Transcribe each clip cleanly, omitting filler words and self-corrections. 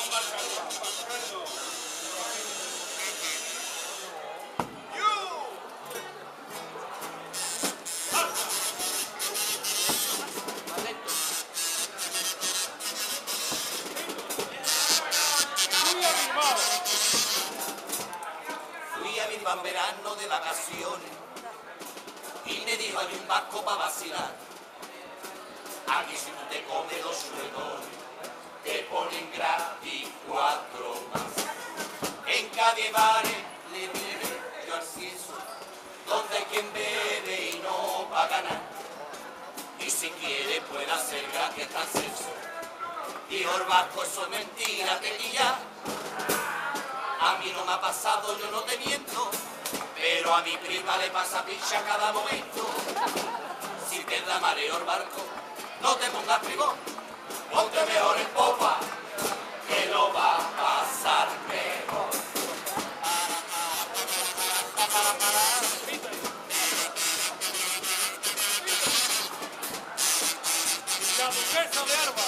Fui a Bilbao en verano de vacaciones y me dijo hay un vasco para vacilar. Aquí si tú te comes 2 chuletores, te ponen gratis 4 más. En Cádiz bares le diré yo al cieso, donde hay quien bebe y no paga nada. Y si quiere puede hacer gratis hasta el sexo. Dijo el vasco, eso es mentira, te guilla. A mí no me ha pasado, yo no te miento, pero a mi prima le pasa picha a cada momento. Si te da mareo el barco, no te pongas primo, ponte mejor en popa, que lo va a pasar mejor. La duquesa de Alba.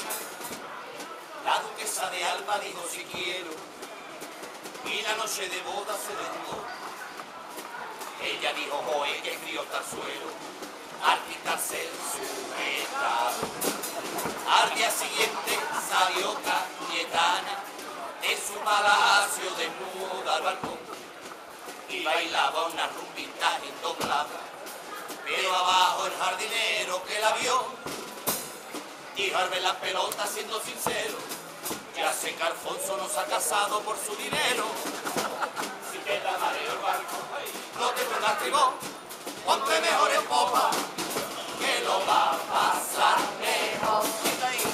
La duquesa de Alba dijo si quiero, y la noche de boda se vengó. Ella dijo, joe, que frío está el suelo, al quitarse el sujetado. Al día siguiente salió Cayetana de su palacio desnuda al balcón y bailaba una rumbita endoblada, pero abajo el jardinero que la vio dijo al ver las pelotas siendo sincero, ya sé que Alfonso no se ha casado por su dinero. Si te da mareo el barco, no te pongas tribón, ponte mejor en popa, que lo va a pasar mejor. Quita ahí.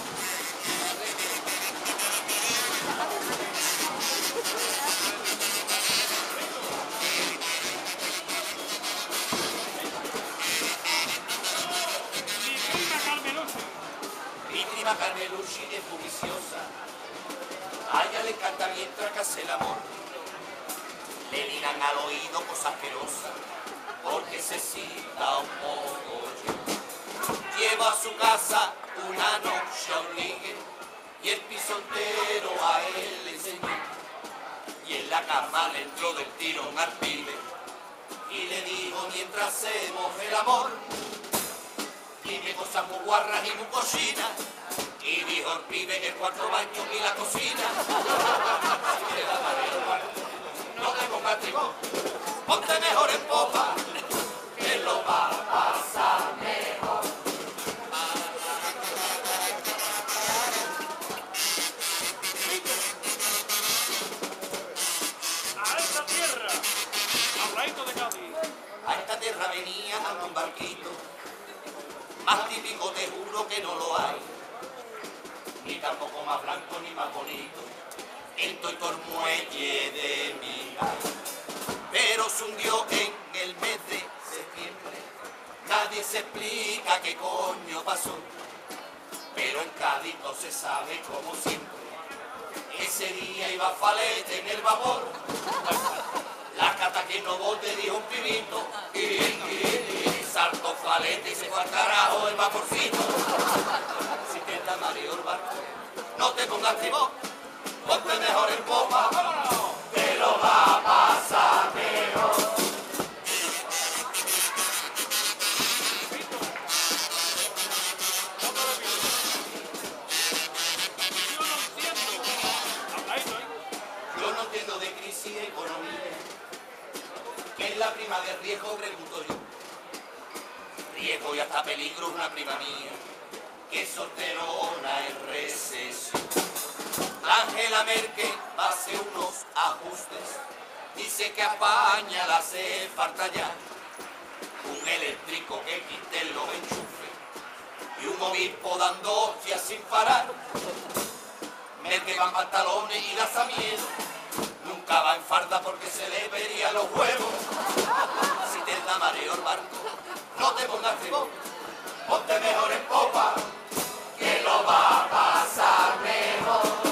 Mi prima Carmelucci es bulliciosa, a ella le encanta mientras que hace el amor. Le dirán al oído cosas asquerosas, porque se cita un poco yo. Llevo a su casa una noche a un ligue, y el piso entero a él le enseñó. Y en la cama le entró del tirón al pibe, y le dijo mientras hacemos el amor, dime cosas muy guarras y muy cochinas. Y dijo el pibe el cuarto baño y la cocina. Si te da mareo, no te pongas tribón, ponte mejor en popa, que lo va a pasar mejor. A esta tierra, habladito de Cádiz. A esta tierra venía a un barquito, más típico te juro que no lo hay, ni tampoco más blanco ni más bonito, el toitor muelle de mi país. Pero se hundió en el mes de septiembre, nadie se explica qué coño pasó, pero en Cádiz no se sabe como siempre, ese día iba Falete en el vapor, la cata que no vote dijo un pibito, y saltó Falete y se fue al carajo el vaporcito. Si te da mareo el barco, no te pongas tribón, ponte mejor en popa, que lo va a pasar mejor. Yo no entiendo de crisis y economía, que es la prima de riesgo, pregunto yo. Riesgo y hasta peligro una prima mía, que solterona en recesión. Angela Merkel va a hacer unos ajustes, dice que a España la hace falta ya un eléctrico que quite los enchufes y un obispo dando hostias sin parar. Merkel va en pantalones y da miedo, nunca va en farda porque se le verían los huevos. Si te da mareo el barco, no te pongas tribón, ponte mejor en popa, que lo va a pasar mejor.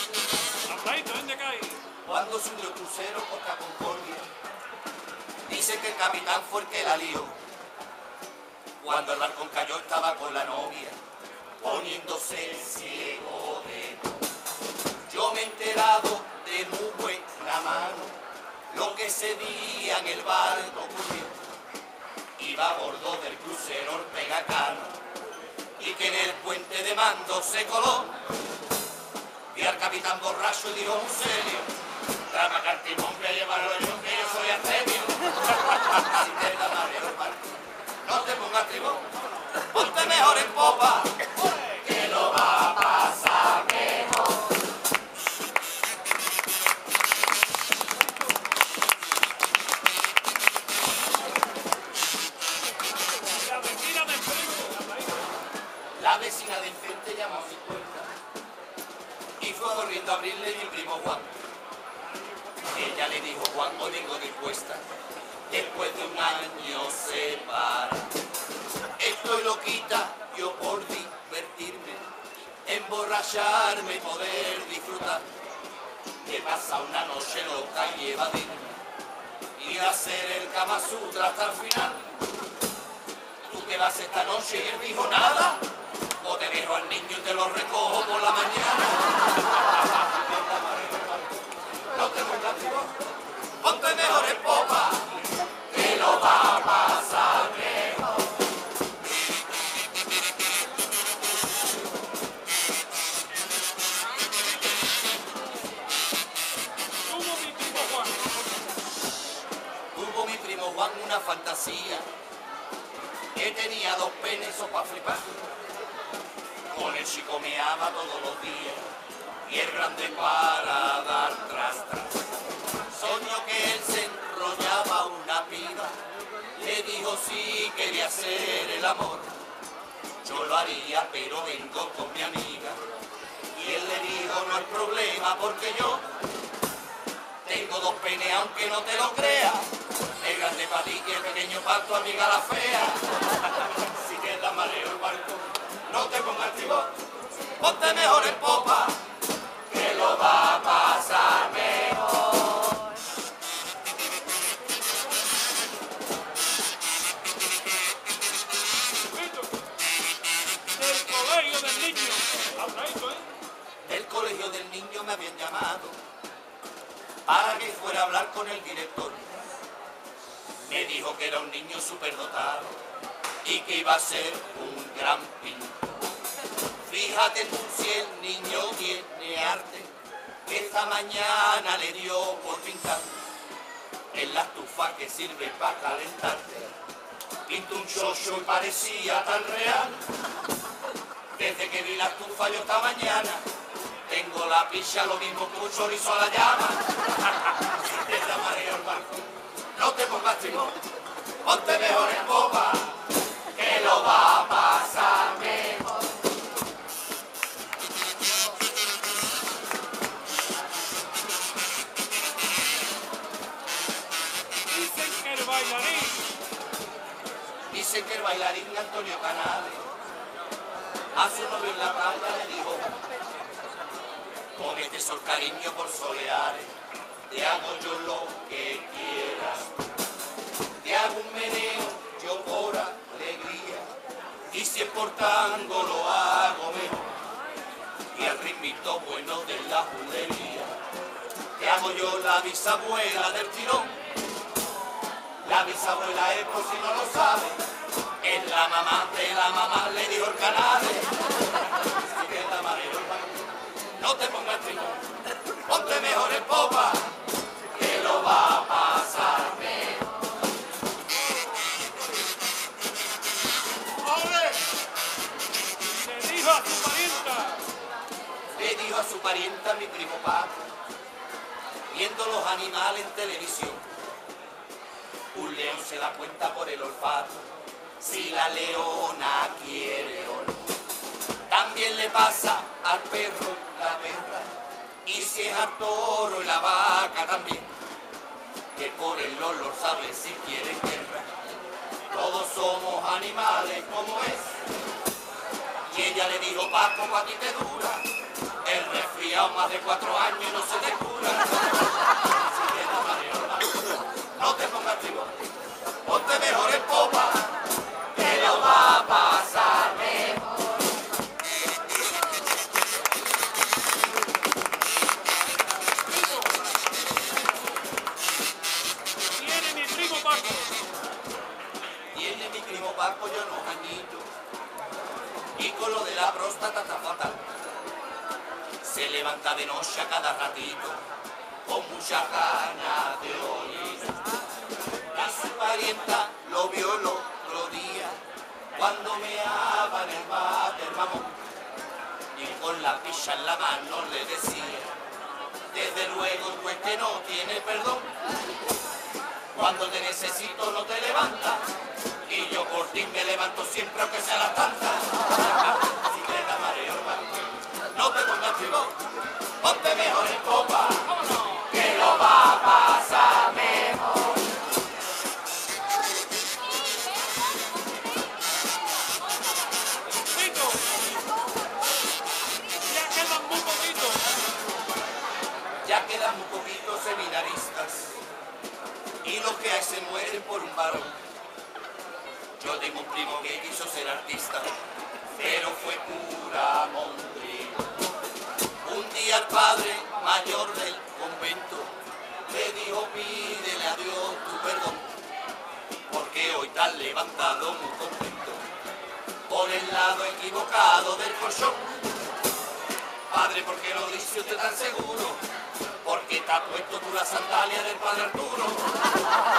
Cuando se hundió el crucero Costa Concordia, dice Dice que el capitán fue el que la lió. Cuando el barco cayó estaba con la novia, poniéndose ciego de no. Yo me he enterado de muy buena mano lo que ese día en el barco ocurrió. Iba a bordo del crucero Ortega Cano y que en el puente de mando se coló. Vi al capitán borracho y dijo muy serio: trama cartimón que llevarlo yo, que yo soy Artemio. Si te da mareo el barco, no te pongas tribón, ponte mejor en popa, que lo va a pasar mejor. La vecina de enfrente llamó a mi puerta y fue corriendo a abrirle mi primo Juan. Ella le dijo: Juan, hoy vengo dispuesta, después de un año separado. Estoy loquita yo por divertirme, emborracharme y poder disfrutar. He pasado una noche loca y evadirme y hacer el Kama Sutra hasta el final. ¿Tú qué vas esta noche? Y él dijo: nada. O te dejo al niño y te lo recojo por la mañana. No te pongas tribón, ponte mejor en popa, que lo va a pasar mejor. Tuvo mi primo Juan una fantasía, que tenía 2 penes o pa' flipar. Con el chico me ama todos los días y es grande para dar tras. Soñó que él se enrollaba una piba, le dijo sí quería hacer el amor. Yo lo haría pero vengo con mi amiga y él le dijo: no hay problema porque yo tengo 2 penes aunque no te lo creas. El grande para ti y el pequeño para tu amiga la fea. Si te da mareo el barco, no te pongas tribón, ponte mejor en popa, que lo va a pasar mejor. Del colegio del niño. Habladito, ¿eh? Del colegio del niño me habían llamado para que fuera a hablar con el director. Me dijo que era un niño superdotado y que iba a ser un gran pintor. Fíjate tú si el niño tiene arte, que esta mañana le dio por pintar en la estufa que sirve para calentarte. Pintó un chocho y parecía tan real. Desde que vi la estufa yo esta mañana tengo la picha lo mismo que un chorizo a la llama. Si te da mareo el barco, no te pongas tribón, ponte mejor en popa, que lo va a pasar mejor. Dicen que el bailarín Antonio Canales a su novio en la playa le dijo: cómete sol cariño por soleares, te hago yo lo que quieras. Te hago un meneo yo por alegría, y si es por tango lo hago mejor. Y al ritmito bueno de la judería, te hago yo la bisabuela del tirón. La bisabuela es, por si no lo sabe, es la mamá de la mamá, le dijo el Canales. Si te da mareo el barco, no te pongas tribón, ponte mejor en popa, que lo va a pasar mejor. Le dijo a su parienta. Le dijo a su parienta mi primo Paco, viendo los animales en televisión. Un león se da cuenta por el olfato si la leona quiere o no. También le pasa al perro la perra, y si es al toro y la vaca también, que por el olor sabe si quieren guerra. Todos somos animales como es. Y ella le dijo: Paco, a ti te dura el resfriado más de 4 años y no se te cura. Si te da mareo, no te pongas tribón, lo de la próstata está fatal. Se levanta de noche a cada ratito, con muchas ganas de oír. Y su parienta lo vio el otro día, cuando meaba en el váter, mamón. Y con la picha en la mano le decía, desde luego tú es que no tienes perdón. Cuando te necesito no te levantas, y yo por ti me levanto siempre aunque sea las tantas. Si te da mareo, hermano, no te pongas tribón, ponte mejor en copa, que lo va a pasar mejor. Tito, ya quedan muy poquitos. Ya quedan muy poquitos seminaristas, y los que hay se mueren por un varón. Yo tengo un primo que quiso ser artista, pero fue pura mondrigo. Un día el padre mayor del convento le dijo, pídele a Dios tu perdón, porque hoy te has levantado muy contento por el lado equivocado del colchón. Padre, ¿por qué lo dice usted tan seguro? Porque te ha puesto tú la sandalia del padre Arturo.